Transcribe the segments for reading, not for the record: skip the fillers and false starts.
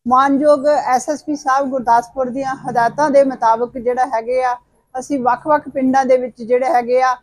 ਮਾਨਯੋਗ ਐਸਐਸਪੀ ਸਾਹਿਬ ਗੁਰਦਾਸਪੁਰ ਦੀਆਂ ਹਦਾਇਤਾਂ ਦੇ ਮੁਤਾਬਕ ਜਿਹੜਾ ਹੈਗੇ ਆ ਅਸੀਂ ਵੱਖ-ਵੱਖ ਪਿੰਡਾਂ ਦੇ ਵਿੱਚ ਜਿਹੜੇ ਹੈਗੇ ਆ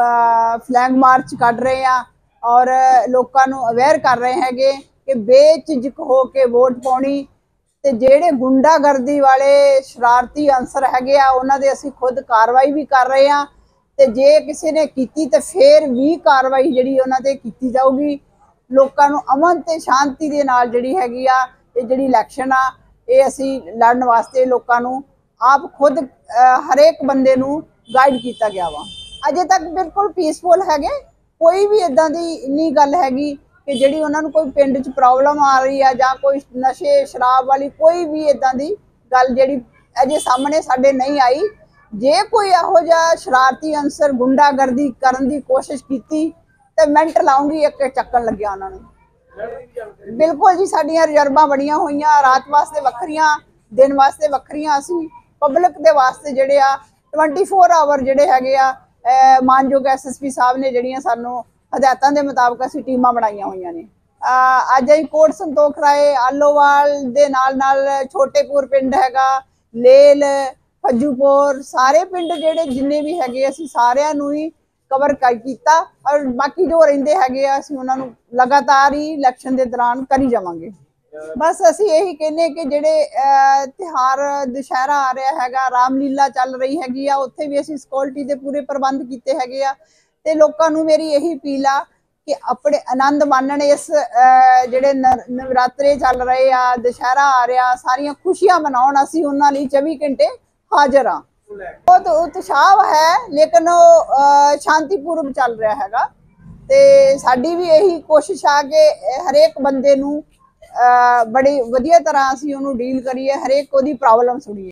ਫਲੈਗ ਮਾਰਚ ਕੱਢ ਰਹੇ ਆ ਔਰ ਲੋਕਾਂ ਨੂੰ ਅਵੇਅਰ ਕਰ ਰਹੇ ਹੈਗੇ ਕਿ ਬੇਝਿਜਕ ਹੋ ਕੇ ਵੋਟ ਪਾਉਣੀ ਤੇ ਜਿਹੜੇ ਗੁੰਡਾਗਰਦੀ ਵਾਲੇ ਸ਼ਰਾਰਤੀ ਅੰਸਰ ਹੈਗੇ ਆ ਉਹਨਾਂ ਦੇ ਅਸੀਂ ਖੁਦ ਕਾਰਵਾਈ ਵੀ ਕਰ ਰਹੇ ਆ ਤੇ ਜੇ ਕਿਸੇ ਨੇ ਕੀਤੀ ਤੇ ਫੇਰ ਵੀ ਕਾਰਵਾਈ ਜਿਹੜੀ ਉਹਨਾਂ ਤੇ ਕੀਤੀ ਜਾਊਗੀ। ਲੋਕਾਂ ਨੂੰ ਅਮਨ ਤੇ ਸ਼ਾਂਤੀ ਦੇ ਨਾਲ ਜਿਹੜੀ ਹੈਗੀ ਆ ਇਹ ਜਿਹੜੀ ਇਲੈਕਸ਼ਨ ਆ ਇਹ ਅਸੀਂ ਲੜਨ ਵਾਸਤੇ ਲੋਕਾਂ ਨੂੰ ਆਪ खुद हर एक बंदे नू गाइड किया गया वा। अजे तक बिल्कुल पीसफुल है, कोई भी इदा की इन्नी गल हैगी कि जिहड़ी उन्होंने कोई पिंड च प्रॉब्लम आ रही है या कोई नशे शराब वाली कोई भी इदा की गल जिहड़ी अजे सामने साडे नहीं आई। जे कोई इहो जिहा शरारती अंसर गुंडागर्दी करन दी कोशिश की तो मिनट लाऊंगी एक चक्कन लग्या उन्होंने। बिल्कुल जी साडियां रिजर्वां बणियां होईयां, रात वास्ते वखरियां दिन वास्ते वखरियां, असीं पब्लिक के वास्ते जिहड़े आ 24 आवर जिहड़े हैगे आ मानयोग एसएसपी साहब ने जिहड़ियां सानू हदायतां दे मुताबिक असीं टीमां बनाईयां होईयां ने। अज असीं कोट संतोख राए आलोवाल दे नाल छोटेपुर पिंड हैगा, लेल फज्जूपुर सारे पिंड जिहड़े जिन्ने भी हैगे असीं सारिआं नूं ही कवर किया और बाकी जो रहिंदे हैगे असीं उन्हां नूं लगातार ही इलैक्शन के दौरान करी जावांगे। बस असी यही कहने कि जेडे त्योहार दशहरा आ रहा है, रामलीला चल रही हैगी उत्थे भी असी सिक्योरिटी के पूरे प्रबंध किए है ते लोकां नूं मेरी यही अपील आ कि अपने आनंद मानण इस जेडे नवरात्रे चल रहे आ, दशहरा आ रहा, सारियां खुशियां मनाउण असी उन्हां लई 24 घंटे हाजिर हाँ। बहुत उत्साह है लेकिन शांतिपूर्वक चल रहा हैगा ते साडी भी यही कोशिश आ कि हरेक बंदे नूं बड़ी वधिया तरह असीं उहनूं डील करिए, हरेक ओहदी प्रॉब्लम सुणीए।